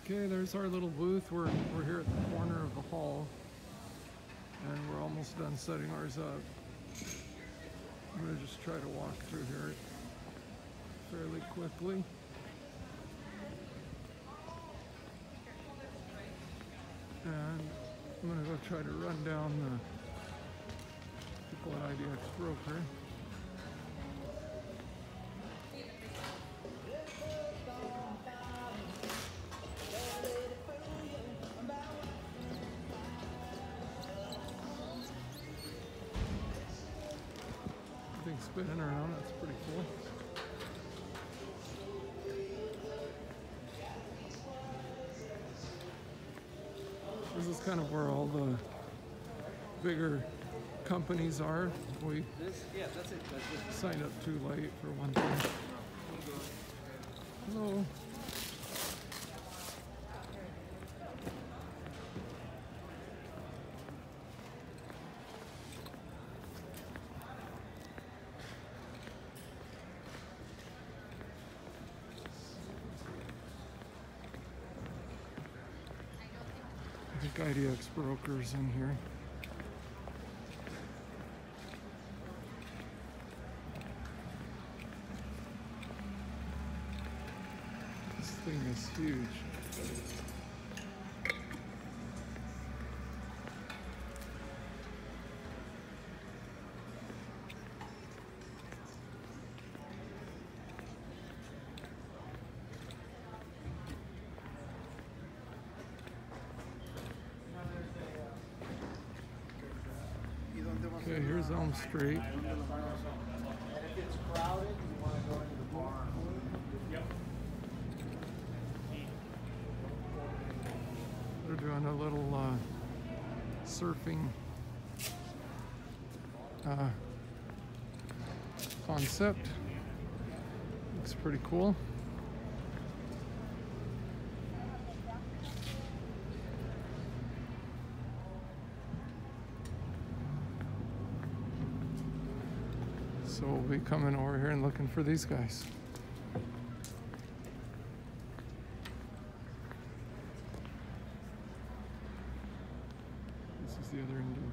Okay, there's our little booth. We're here at the corner of the hall, and we're almost done setting ours up. I'm going to just try to walk through here fairly quickly. And I'm going to go try to run down the people at IDX Broker. Everything's spinning around, that's pretty cool. This is kind of where all the bigger companies are. We signed up too late for one thing. Hello. I think IDX Broker's in here. This thing is huge. Okay, here's Elm Street. And if it's crowded, you want to go into the bar. Yep. They're doing a little surfing concept. Looks pretty cool. So we'll be coming over here and looking for these guys. This is the other end of